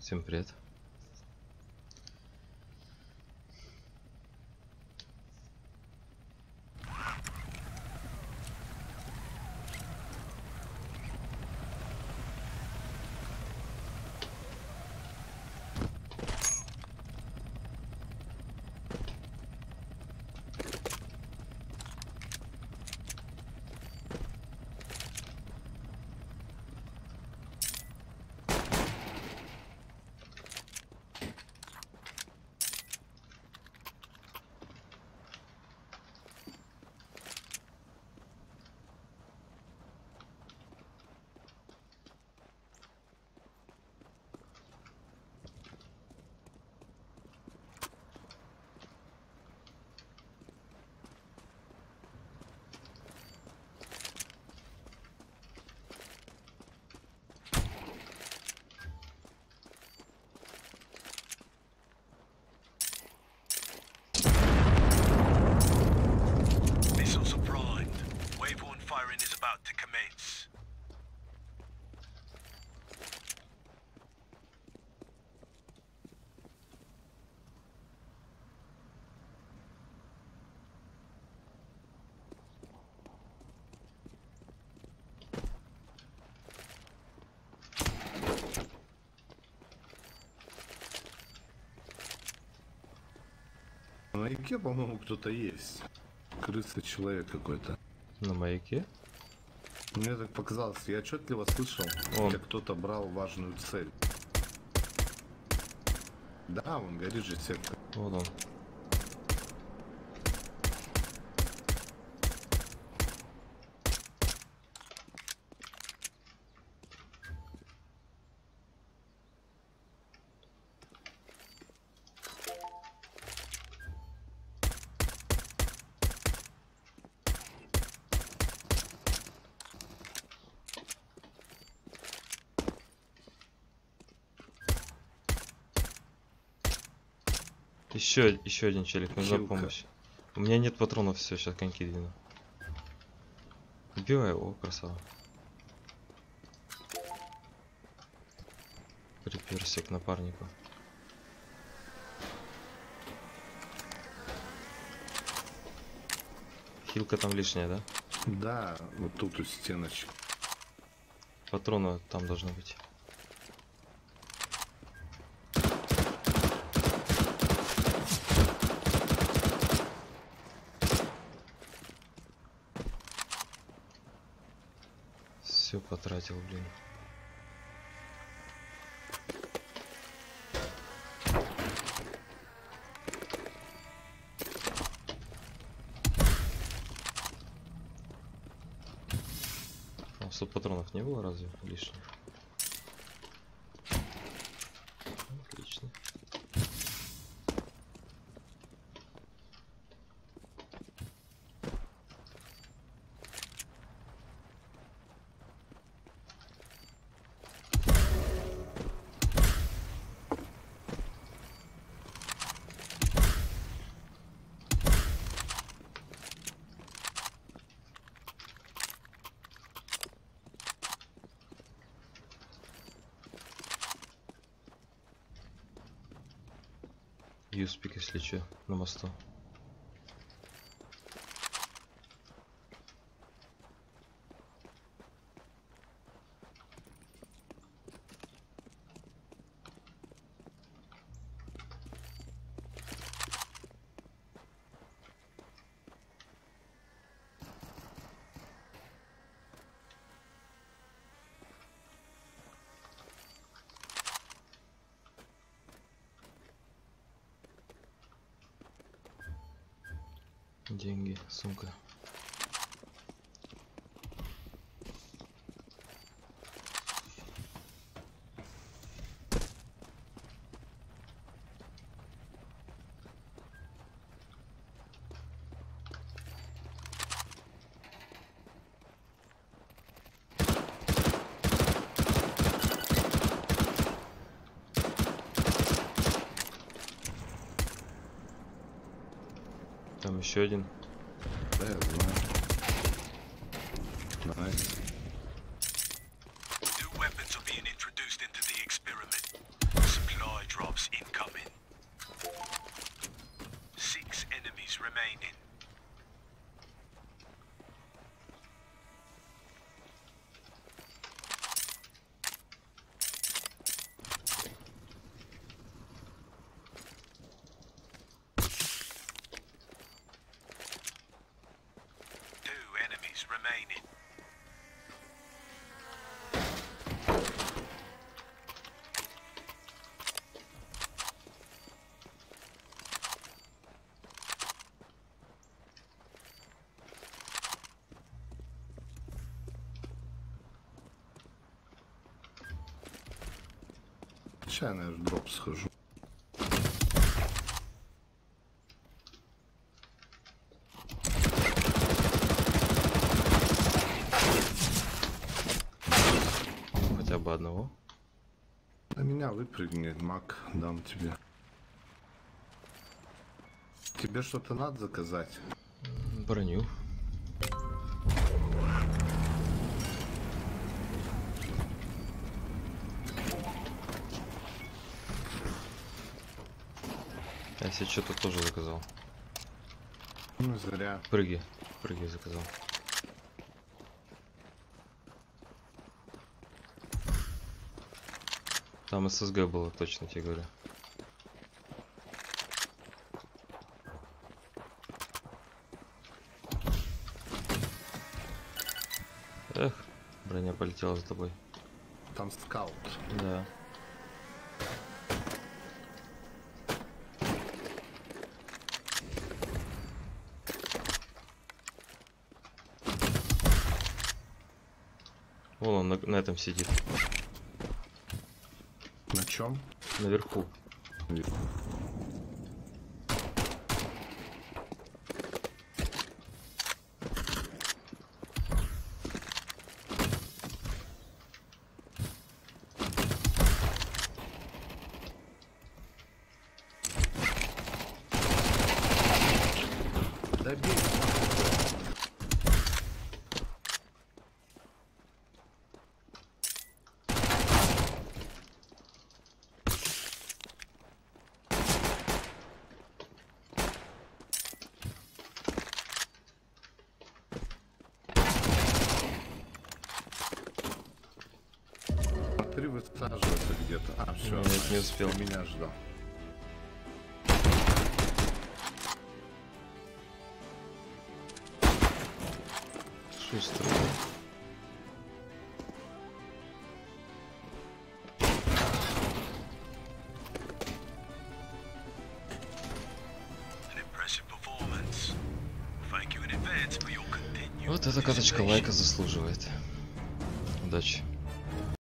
Всем привет. Missiles are primed. Wave 1 firing is about to commence. На маяке, по-моему, кто-то есть. Крыса человек какой-то. На маяке? Мне так показалось, я отчетливо слышал, Он. как кто-то брал важную цель. Да, вон горит же сетка. Вот он. Еще один челик, нужна Хилка. помощь. У меня нет патронов, все, сейчас коньки двину. Убивай его, красава. Приперся к напарнику. Хилка там лишняя, да? Да, вот тут у стеночек. Патроны там должны быть. Все потратил, блин. А 100 патронов не было разве лишних? Отлично. Юспик, если что, на мосту. Деньги, сумка. Там еще один. Да, я знаю. New weapons are being introduced into the experiment. Сейчас я, наверное, в дроп схожу. Хотя бы одного. На меня выпрыгни, маг, дам тебе. Тебе что-то надо заказать? Броню. Я себе что-то тоже заказал. Ну, зря. Прыги. Прыги заказал. Там ССГ было, точно тебе говорю. Эх, броня полетела за тобой. Там скаут. Да. Вон он на этом сидит. На чем? Наверху. Да бей. Смотри, высаживается где-то. А, все. Нет, не успел. Меня ждал. Шустрый. An impressive performance. Thank you in advance for your continued Вот эта каточка participation. лайка заслуживает. Удачи.